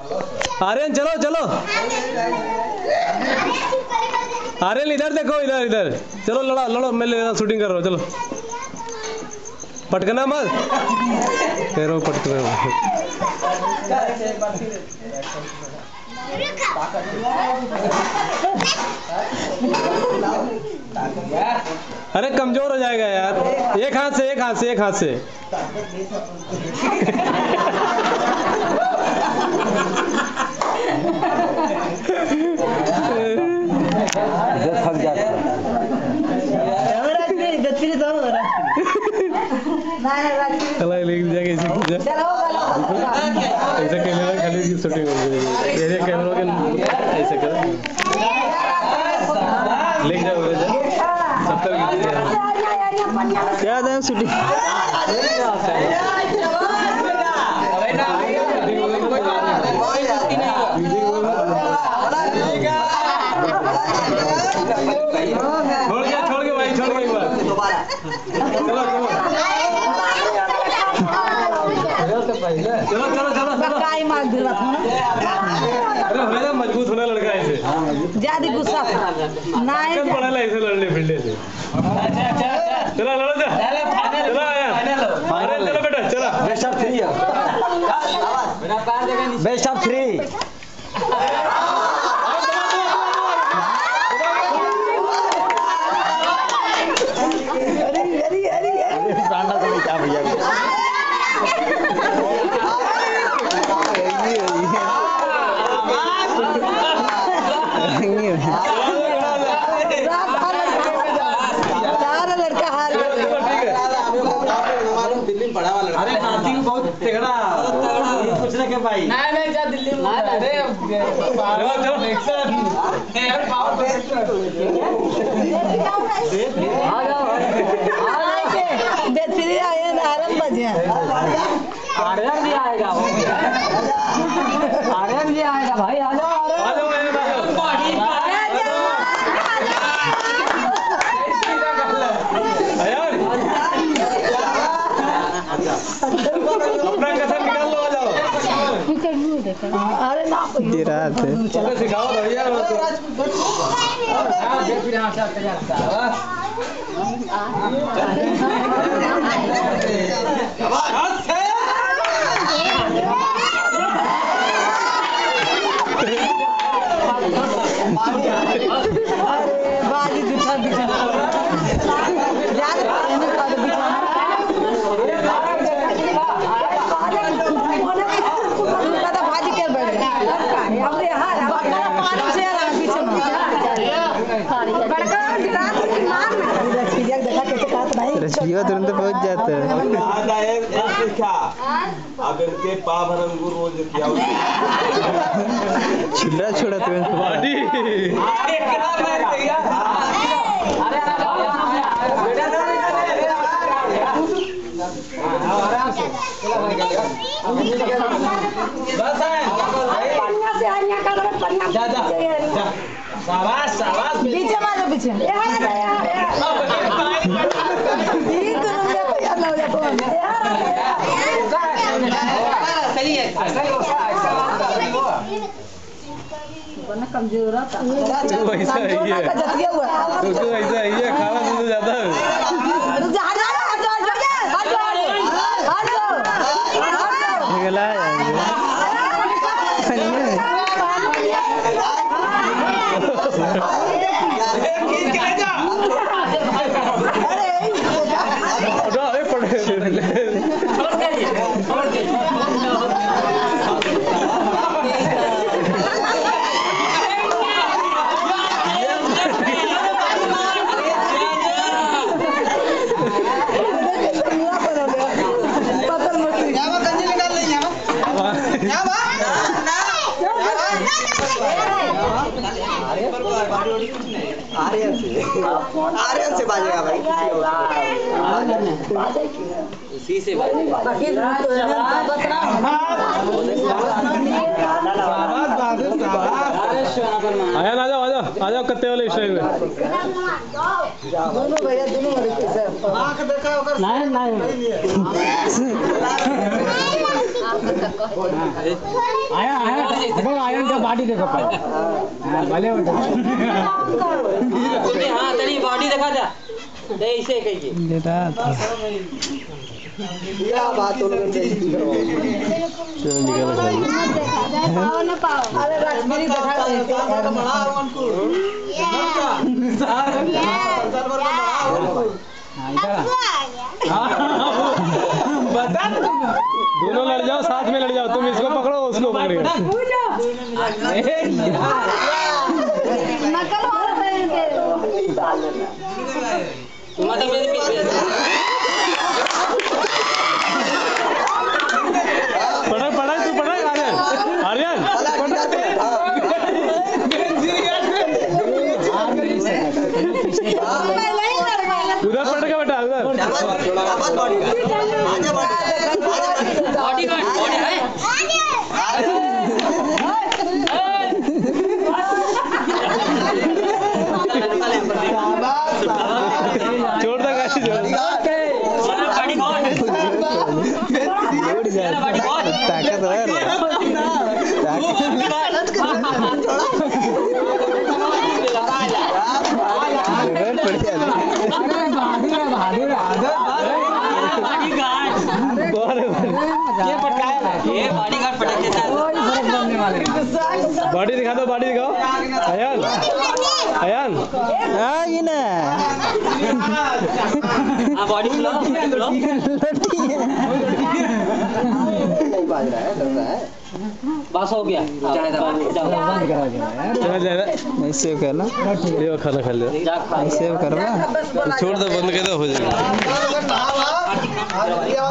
आर्यन चलो चलो, आर्यन इधर देखो, इधर इधर चलो, लड़ा लड़ो, मैं शूटिंग कर रहा हूँ, चलो पटकना मत, कह रहा हूँ पटकना। अरे कमजोर हो जाएगा यार, एक हाथ से, एक हाथ से, एक हाथ से। थक जाता ऐसा कैमरा खाली शूटिंग हो गई, कैमरा के ऐसे कर ले जाओ, सब तक क्या था शूटिंग। छोड़ के भाई, छोड़ के एक बार चलो चलो चलो चलो काई मार दिला था। अरे होएगा मजबूत होना लड़का ऐसे, ज्यादा गुस्सा नहीं पड़ा ला ऐसे लड़ने फिरने से। चलो लड़ो जा, चलो यार, अरे चलो बेटा चलो, बेस्ट ऑफ 3 बेस्ट ऑफ 3। अरे कार्तिक बहुत तगड़ा कुछ ना के भाई, नहीं जा दिल्ली में। अरे चलो यार पावर आ जाओ, बेहतरीन आए आराम बजे आर्यन जी आएगा, आर्यन जी आएगा भाई, आ जाओ आ जाओ। अपना कसम निकाल लो, आ जाओ। अरे ना ये रात है, चलो सिखाओ भैया। बाजी दूसरा बिछाना यार, भाजी क्या बैठ गया हमने हार पानी से पीछे बड़का रात की मार रसिया देखा कैसे काट भाई, रसिया तुरंत पहुंच जाता है। अगर के पाव अंगूर रोज किया छिल्ला छोड़ा तुरंत बॉडी। शाबाश शाबाश, पीछे मारो पीछे कमजोर ऐसा ही है, उसको ऐसा ही है, खाना तो ज्यादा है। आर्यन से बाजेगा भाई, उसी से बाजेगा। आया ना, आ जाओ आ जाओ कत्ते वाले स्टाइल में। दोनों भैया दोनों आंख देखा होगा नहीं आया आया देखो आयन का बॉडी देखो पहले भले होता हां तेरी बॉडी दिखा जा दे इसे कहिए बेटा क्या बात हो रही है चलो निकल पाओ ना पाओ अरे राजगिरी दिखा दे बड़ा उनको बता दोनों लड़ जाओ, साथ में लड़ जाओ, तुम इसको पकड़ो उसको पकड़ो। नकल वाला पहन के मतलब मेरे पढ़ पढ़ तू पढ़ आर्यन आर्यन उधर पढ़ के बेटा उधर बॉडी गार्ड बॉडी है छोड़ दे गाइस छोड़ बॉडी गार्ड ताकत है ये बॉडी गार्ड पटक देता है बॉडी दिखा दो, बॉडी दिखाओ अयान अयान ये ना हां बॉडी लो नहीं बाज रहा है, लग रहा है। बस हो गया जाए दबा चल जा नहीं सेव करना, ये खाना खा ले जा खा सेव करना। छोड़ दे, बंद कर दे, हो जाएगा।